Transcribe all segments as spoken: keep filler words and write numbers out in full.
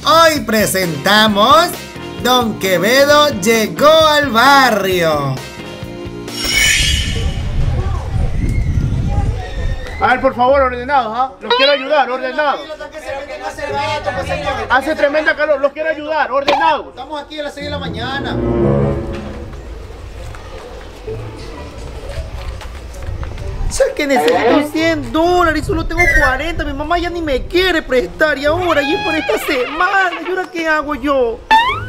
Hoy presentamos Don Quevedo llegó al barrio. A ver, por favor, ordenados, ¿ah? ¿eh? Los quiero ayudar, ordenados. Hace tremenda calor, los quiero ayudar, ordenados. Estamos aquí a las seis de la mañana. ¿Sabes que necesito cien dólares y solo tengo cuarenta? Mi mamá ya ni me quiere prestar y ahora, y es por esta semana. ¿Y ahora qué hago yo?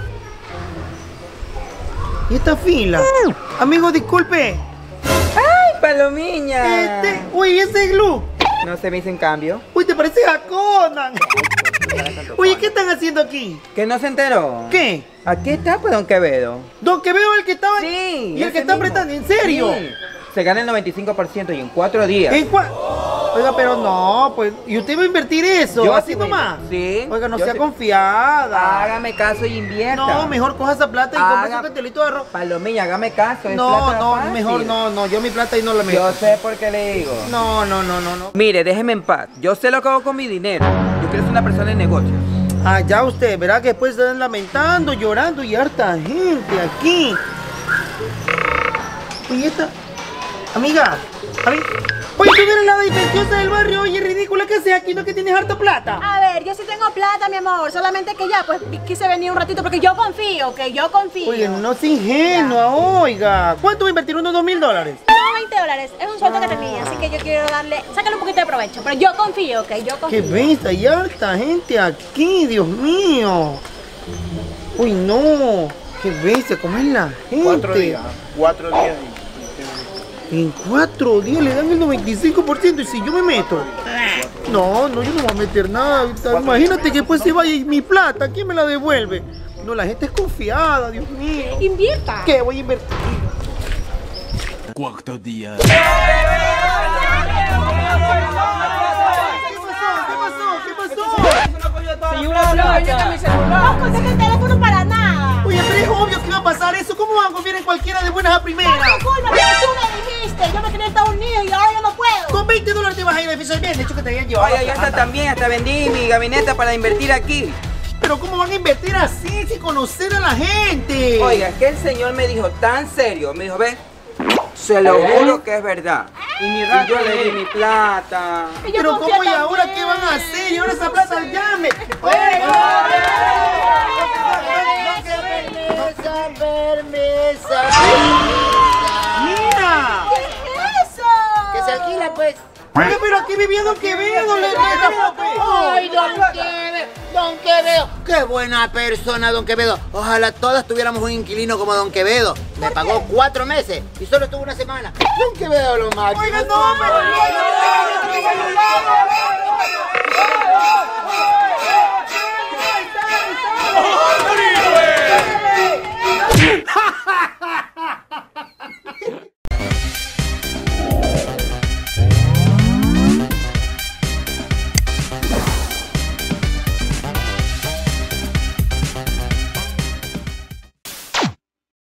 ¿Y esta fila? Amigo, disculpe. ¡Ay, Palomiña! Este, uy, ese glue. No se me hizo en cambio. Uy, te pareces a Conan. Oye, ¿qué están haciendo aquí? ¿Que no se enteró? ¿Qué? Aquí está, pues, Don Quevedo. Don Quevedo, el que estaba... Sí. Y el que está mismo. apretando, ¿en serio? Sí. Se gana el noventa y cinco por ciento y en cuatro días. ¿En cuál? Oiga, pero no, pues, ¿y usted va a invertir eso? Yo ¿Así sí voy a- nomás? Sí. Oiga, no yo sea sí. confiada. Hágame caso y invierta. No, mejor coja esa plata y Haga- compre un cantelito de arroz. Palomiña, hágame caso. es No, plata no, fácil. mejor no, no, yo mi plata ahí no la meto. Yo sé por qué le digo. No, no, no, no, no. Mire, déjeme en paz. Yo sé lo que hago con mi dinero. Yo quiero ser una persona de negocios. Ah, ya usted, verá que después están lamentando, llorando y harta gente aquí. Oye, esta... Amiga, a ver... Oye, tú eres la dispendiosa del barrio, oye, ridícula que sea aquí, no que tienes harta plata. A ver, yo sí tengo plata, mi amor, solamente que ya, pues, quise venir un ratito porque yo confío, que yo confío. Oye, no es ingenua, oiga. ¿Cuánto va a invertir? ¿Unos dos mil dólares? No, veinte dólares, es un sueldo que tenía, así que yo quiero darle, sácale un poquito de provecho, pero yo confío, ok, yo confío. Qué bestia, hay harta gente aquí, Dios mío. Uy, no, qué bestia, ¿cómo es la gente? Cuatro días, cuatro días. En cuatro días le dan el noventa y cinco por ciento y si yo me meto. No, no, yo no voy a meter nada. Imagínate que después se vaya y mi plata, ¿quién me la devuelve? No, la gente es confiada, Dios mío. Invierta. ¿Qué voy a invertir? Cuarto día. ¿Qué pasó? ¿Qué pasó? Si una plata. No contesta el teléfono para nada. Oye, pero es obvio que iba a pasar eso. ¿Cómo van a confiar en cualquiera de buenas a primeras? No, disculpa, pero tú me dijiste, yo me quería en Estados Unidos y ahora yo no puedo. Con veinte dólares te vas a ir a defensor bien. De hecho que te habían llevado. Oye, yo hasta también, hasta vendí mi gabinete para invertir aquí. Pero ¿cómo van a invertir así sin conocer a la gente? Oiga, que el señor me dijo tan serio, me dijo, ve, se lo juro que es verdad. Y, mi y yo le di mi plata. Y yo Pero confío ¿cómo y ahora también. qué van a hacer? Y ahora esa plata llame. Permesa, permesa. ¡Mira! ¿Qué es eso? Que se alquila, pues. Oye, pero aquí vivía Don Quevedo, le Ay, Don Quevedo, Don Quevedo. Qué buena persona, Don Quevedo. Ojalá todas tuviéramos un inquilino como Don Quevedo. Me pagó cuatro meses y solo estuvo una semana. Don Quevedo lo máximo. Oiga, no, pero...